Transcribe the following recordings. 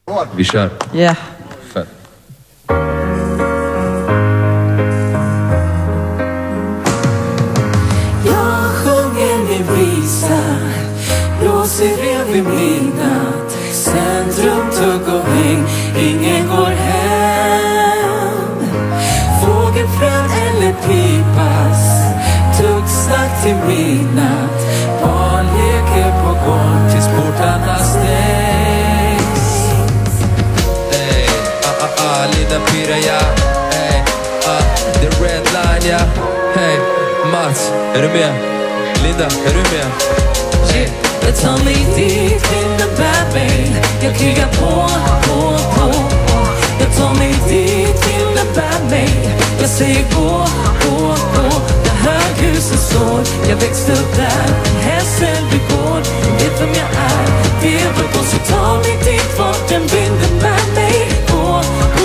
Vi kör. Yeah. Fett. Jag sjunger min visa, blåser rev i midnatt. Centrum, tugg och häng, ingen går hem. Fågelfrön eller pipas, tuggsnack till midnatt. Barn leker på gård tills portarna stängs. Ey, Linda Pira, ja. Ey, the red line, ja. Hey, Mats, är du med? Linda, är du med? Hey. Jag tar mig dit, innebär mig. Jag krigar på. Jag tar mig dit, innebär mig. Jag säger gå. Där höghuset står. Jag växte upp där, hästen vid gård. Jag vet vem jag är, det var då. Så ta mig dit, vart den vinden bär mig. Gå.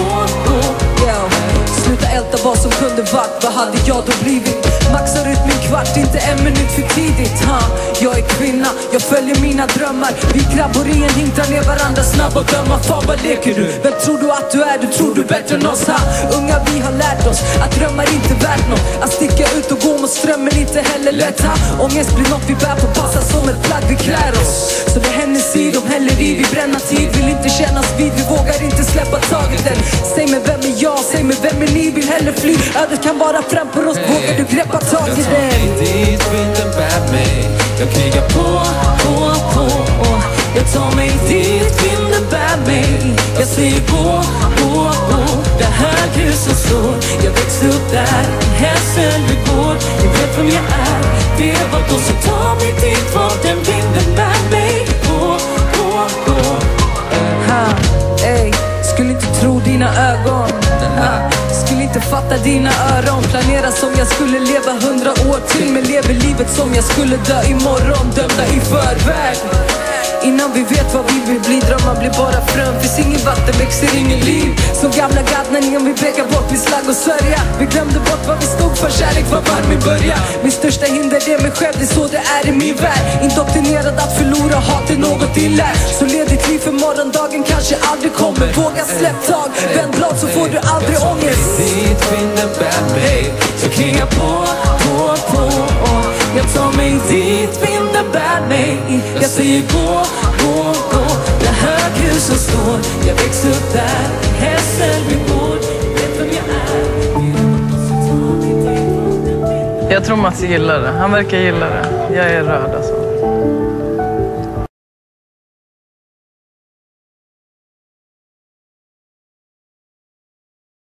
Sluta älta vad som kunde varit, vad hade jag då blivit? Maxar ut min kvart, inte en minut för tidigt. Jag är kvinna, jag följer mina drömmar. Vi krabbor i en hink, drar ner varandra snabb och döma. Fan, vad leker du? Vem tror du att du är? Du tror du bättre än oss, Unga, vi har lärt oss att drömmar inte värt något. Att sticka ut och gå mot strömmen inte heller lätt, Ångest blir något vi bär på, passa som ett plagg vi klär oss. Så det händer si, de häller i, vi bränner tid. Vill inte kännas vid, vi vågar inte släppa taget än. Säg mig vem är jag, säg mig vem är ni? Vill hellre fly, ödet kan vara framför oss. Vågar du greppa tag i den? Jag tar mig dit, vinden bär mig. Jag krigar på. Jag tar mig dit, vinden bär mig. Jag säger gå. Där höghuset står. Jag växte upp där, hästen vid gård. Jag vet vem jag är, det var då. Så ta mig dit, vart den vinden bär mig. Gå. Ey, skulle inte tro dina ögon. Skulle inte fatta dina öron. Planera som jag skulle leva 100 år till. Men lever livet som jag skulle dö imorgon. Dömda i förväg. Innan vi vet vad vi vill bli. Drömmar blir bara frön. Finns ingen vatten, växer ingen liv. Som gamla gadningen vi pekar bort vid slag och sörja. Vi glömde bort vad vi stod för. Kärlek var varm i början. Min största hinder är mig själv. Det är så det är i min värld. Indoktrinerad att förlora, hat är något illa. Så led ditt liv för morgondagen kanske aldrig kommer. Våga släpp tag, vänd blad så får du aldrig ångest. Dit, vinden bär mig. Så krigar på. Jag tar mig dit, vinden bär mig. Jag säger gå. Där höghuset står. Jag växte upp där, hästen vid gård. Vet vem jag är. Jag tror Mats gillar det. Han verkar gilla det. Jag är röd.